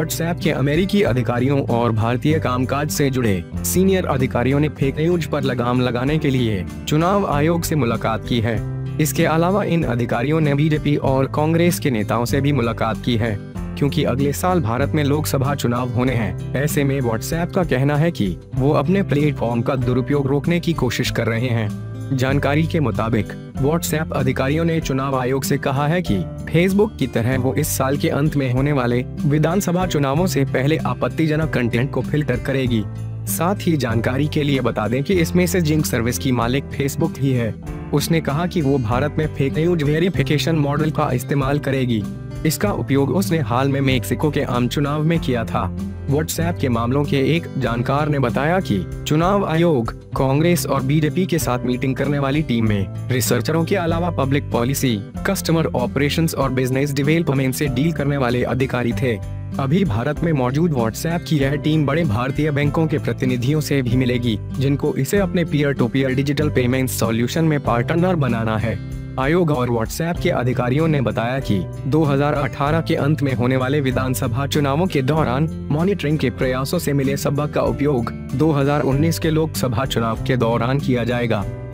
WhatsApp के अमेरिकी अधिकारियों और भारतीय कामकाज से जुड़े सीनियर अधिकारियों ने फेक न्यूज पर लगाम लगाने के लिए चुनाव आयोग से मुलाकात की है। इसके अलावा इन अधिकारियों ने बीजेपी और कांग्रेस के नेताओं से भी मुलाकात की है, क्योंकि अगले साल भारत में लोकसभा चुनाव होने हैं। ऐसे में व्हाट्सएप का कहना है कि वो अपने प्लेटफॉर्म का दुरुपयोग रोकने की कोशिश कर रहे हैं। जानकारी के मुताबिक व्हाट्सएप अधिकारियों ने चुनाव आयोग से कहा है कि फेसबुक की तरह वो इस साल के अंत में होने वाले विधानसभा चुनावों से पहले आपत्तिजनक कंटेंट को फिल्टर करेगी। साथ ही जानकारी के लिए बता दें कि इस मैसेजिंग सर्विस की मालिक फेसबुक ही है। उसने कहा कि वो भारत में फेक न्यूज वेरिफिकेशन मॉडल का इस्तेमाल करेगी। इसका उपयोग उसने हाल में मेक्सिको के आम चुनाव में किया था। व्हाट्सएप के मामलों के एक जानकार ने बताया कि चुनाव आयोग कांग्रेस और बीजेपी के साथ मीटिंग करने वाली टीम में रिसर्चरों के अलावा पब्लिक पॉलिसी, कस्टमर ऑपरेशंस और बिजनेस डेवलपमेंट से डील करने वाले अधिकारी थे। अभी भारत में मौजूद व्हाट्सएप की यह टीम बड़े भारतीय बैंकों के प्रतिनिधियों से भी मिलेगी, जिनको इसे अपने peer to peer digital payment solution में पार्टनर बनाना है। आयोग और व्हाट्सएप के अधिकारियों ने बताया कि 2018 के अंत में होने वाले विधानसभा चुनावों के दौरान मॉनिटरिंग के प्रयासों से मिले सबक का उपयोग 2019 के लोकसभा चुनाव के दौरान किया जाएगा।